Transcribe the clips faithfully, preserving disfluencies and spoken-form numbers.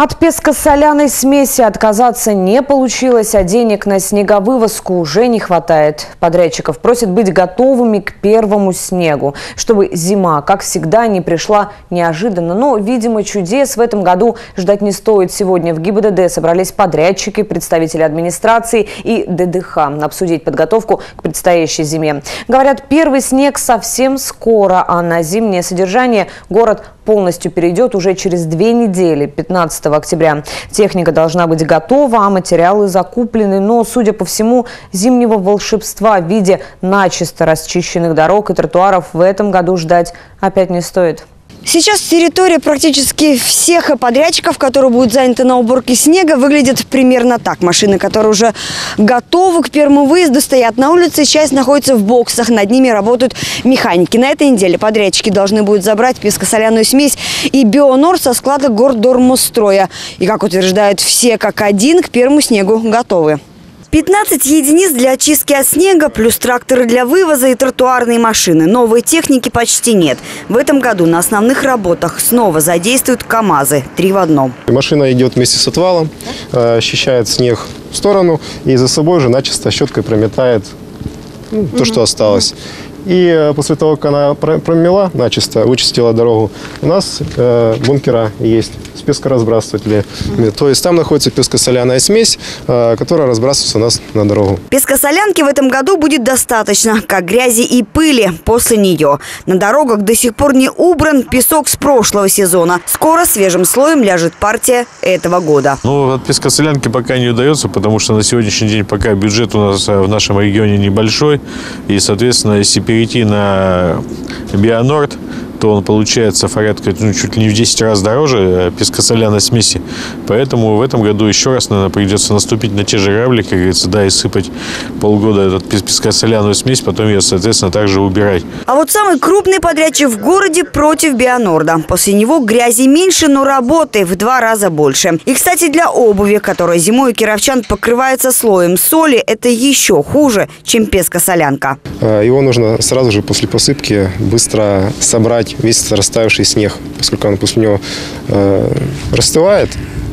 От песко-соляной смеси отказаться не получилось, а денег на снеговывозку уже не хватает. Подрядчиков просят быть готовыми к первому снегу, чтобы зима, как всегда, не пришла неожиданно. Но, видимо, чудес в этом году ждать не стоит. Сегодня в ГИБДД собрались подрядчики, представители администрации и ДДХ обсудить подготовку к предстоящей зиме. Говорят, первый снег совсем скоро, а на зимнее содержание город полностью перейдет уже через две недели, пятнадцатого октября. Техника должна быть готова, а материалы закуплены. Но, судя по всему, зимнего волшебства в виде начисто расчищенных дорог и тротуаров в этом году ждать опять не стоит. Сейчас территория практически всех подрядчиков, которые будут заняты на уборке снега, выглядит примерно так. Машины, которые уже готовы к первому выезду, стоят на улице, часть находится в боксах, над ними работают механики. На этой неделе подрядчики должны будут забрать песко-соляную смесь и Бионор со склада Гордормостроя. И, как утверждают все как один, к первому снегу готовы. пятнадцать единиц для очистки от снега, плюс тракторы для вывоза и тротуарные машины. Новой техники почти нет. В этом году на основных работах снова задействуют КАМАЗы. Три в одном. Машина идет вместе с отвалом, очищает снег в сторону и за собой же начисто щеткой прометает ну, то, что осталось. И после того, как она промела начисто, вычистила дорогу, у нас э, бункера есть с пескоразбрасывателями. Mm-hmm. То есть там находится песко-соляная смесь, э, которая разбрасывается у нас на дорогу. Пескосолянки в этом году будет достаточно, как грязи и пыли после нее. На дорогах до сих пор не убран песок с прошлого сезона. Скоро свежим слоем ляжет партия этого года. Ну, от пескосолянки пока не удается, потому что на сегодняшний день пока бюджет у нас в нашем регионе небольшой. И, соответственно, если перейти на Бионорд, то он получается порядка ну, чуть ли не в десять раз дороже песко-соляной смеси. Поэтому в этом году еще раз, наверное, придется наступить на те же грабли, как говорится, да, и сыпать полгода эту песко-соляную смесь, потом ее, соответственно, также убирать. А вот самый крупный подрядчик в городе против Бионорда. После него грязи меньше, но работы в два раза больше. И, кстати, для обуви, которая зимой у кировчан покрывается слоем соли, это еще хуже, чем песко-солянка. Его нужно сразу же после посыпки быстро собрать весь растаявший снег, поскольку он после него э, растывает,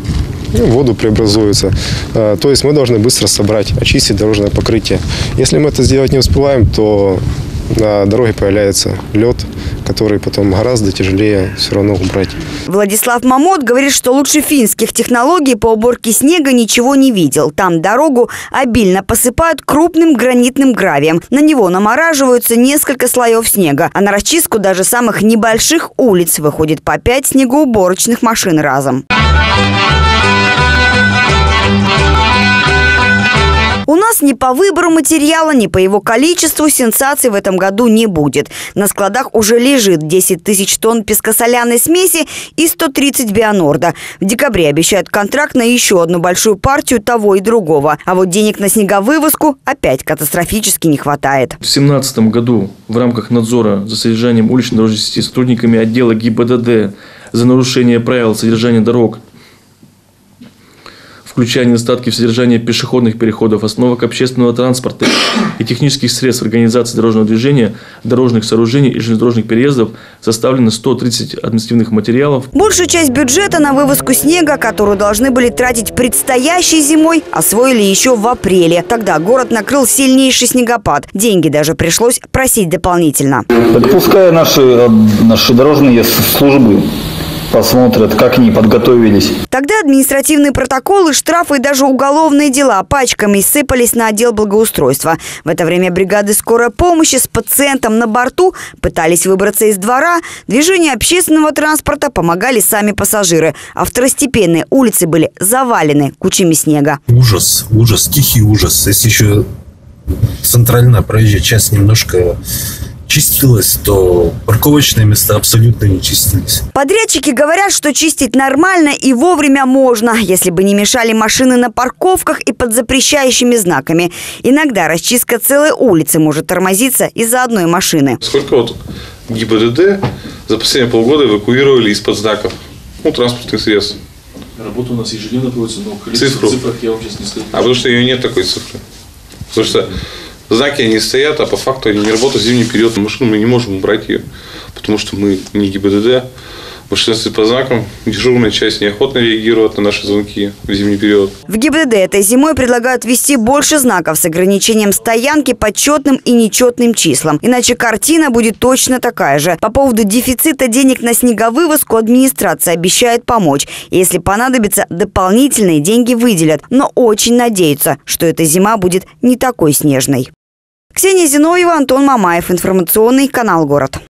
и в воду преобразуется. Э, то есть мы должны быстро собрать, очистить дорожное покрытие. Если мы это сделать не успеваем, то на дороге появляется лед, который потом гораздо тяжелее все равно убрать. Владислав Мамот говорит, что лучше финских технологий по уборке снега ничего не видел. Там дорогу обильно посыпают крупным гранитным гравием. На него намораживаются несколько слоев снега. А на расчистку даже самых небольших улиц выходит по пять снегоуборочных машин разом. У нас ни по выбору материала, ни по его количеству сенсаций в этом году не будет. На складах уже лежит десять тысяч тонн пескосоляной смеси и сто тридцать Бионорда. В декабре обещают контракт на еще одну большую партию того и другого. А вот денег на снеговывозку опять катастрофически не хватает. В две тысячи семнадцатом году в рамках надзора за содержанием уличной дорожной сети сотрудниками отдела ГИБДД за нарушение правил содержания дорог, включая недостатки в содержании пешеходных переходов, остановок общественного транспорта и технических средств организации дорожного движения, дорожных сооружений и железнодорожных переездов, составлено сто тридцать административных материалов. Большую часть бюджета на вывозку снега, которую должны были тратить предстоящей зимой, освоили еще в апреле. Тогда город накрыл сильнейший снегопад. Деньги даже пришлось просить дополнительно. Так пускай наши, наши дорожные службы посмотрят, как они подготовились. Тогда административные протоколы, штрафы и даже уголовные дела пачками сыпались на отдел благоустройства. В это время бригады скорой помощи с пациентом на борту пытались выбраться из двора. Движению общественного транспорта помогали сами пассажиры. А второстепенные улицы были завалены кучами снега. Ужас, ужас, тихий ужас. Если еще центральная проезжая часть немножко чистилась, то парковочные места абсолютно не чистились. Подрядчики говорят, что чистить нормально и вовремя можно, если бы не мешали машины на парковках и под запрещающими знаками. Иногда расчистка целой улицы может тормозиться из-за одной машины. Сколько вот ГИБДД за последние полгода эвакуировали из-под знаков, ну, транспортных средств? Работа у нас ежедневно проводится, но количество цифр я вам сейчас не скажу. А потому что ее нет такой цифры. Потому что знаки не стоят, а по факту они не работают в зимний период. Машину мы не можем убрать ее, потому что мы не ГИБДД. В большинстве по знакам дежурная часть неохотно реагирует на наши звонки в зимний период. В ГИБДД этой зимой предлагают ввести больше знаков с ограничением стоянки по четным и нечетным числам. Иначе картина будет точно такая же. По поводу дефицита денег на снеговывозку администрация обещает помочь. Если понадобится, дополнительные деньги выделят. Но очень надеются, что эта зима будет не такой снежной. Ксения Зиновьева, Антон Мамаев. Информационный канал «Город».